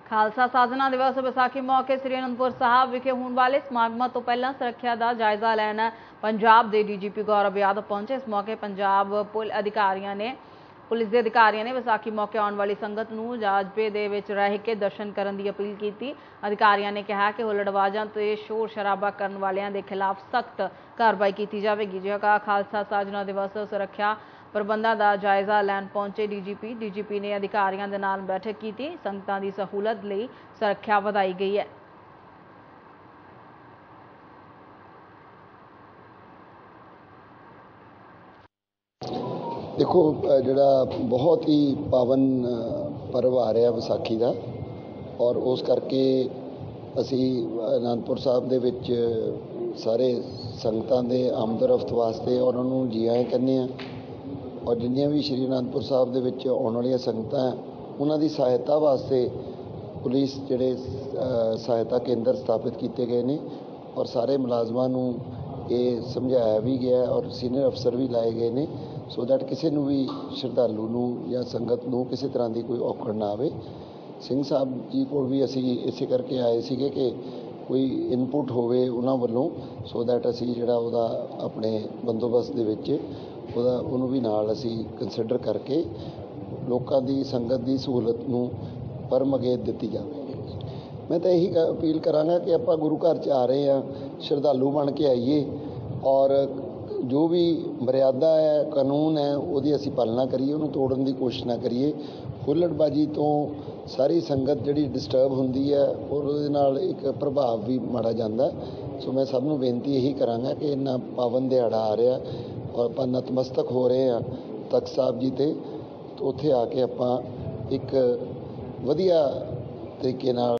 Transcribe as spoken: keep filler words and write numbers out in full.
खालसा साधना दिवस विसाखी मौके श्री आनंदपुर साहब विखे होने वाले समागमों तो पहला सुरक्षा का जायजा लैन पंजाब के D G P Gaurav Yadav पहुंचे। इस मौके पंजाब पुलिस अधिकारियों ने पुलिस के अधिकारियों ने विसाखी मौके आने वाली संगत को जाजबे दे विच रह के दर्शन करने की अपील की। अधिकारियों ने कहा कि हुल्लड़बाजां ते शोर शराबा करने वालों के खिलाफ सख्त कार्रवाई की जाएगी। जिहा खालसा साधना दिवस सुरक्षा प्रबंधों का जायजा लैन पहुंचे D G P D G P ने अधिकारियों के नाल बैठक की। संगतां की सहूलत लई सुरक्षा वधाई गई है। देखो जिहड़ा बहुत ही पावन पर्व आ रहा विसाखी का और उस करके असी आनंदपुर साहब दे विच सारे संगतां दे आमद-रफ्त वास्ते और उन्होंने जी आए कहने और जिन्नियां भी श्री आनंदपुर साहब दे विच आउण वालियां संगतां उन्हां दी सहायता वास्ते पुलिस जिहड़े सहायता केंद्र स्थापित किए गए हैं और सारे मुलाजमां नूं ये समझाया भी गया और सीनियर अफसर भी लाए गए हैं सो दैट किसी नूं भी श्रद्धालु नूं या संगत नूं किसी तरह की कोई औकड़ ना आवे। सिंह साहब जी को भी असी इसे करके आए सीगे कि कोई इनपुट होवे उन्हां वल्लों सो दैट असी जिहड़ा उहदा अपने बंदोबस्त दे विच उहदा उहनूं भी नाल असी कंसीडर करके लोकां दी संगत दी सहूलत नूं परम अगे दित्ती जावे। मैं तो यही अपील करांगा कि आपां गुरु घर च आ रहे हैं श्रद्धालु बन के आइए और जो भी मर्यादा है कानून है उसकी असी पालना करिए, उन्होंने तोड़न की कोशिश ना करिए। हुल्लड़बाजी तो सारी संगत जी डिस्टर्ब होंदी है और उसदे नाल एक प्रभाव भी माड़ा जाता। सो मैं सब नूं बेनती यही करांगा कि इन्ना पावन दिहाड़ा आ रहा और आपां नतमस्तक हो रहे हैं तख्त साहब जी ते, तो उत्थे आके आपां एक वधिया तरीके नाल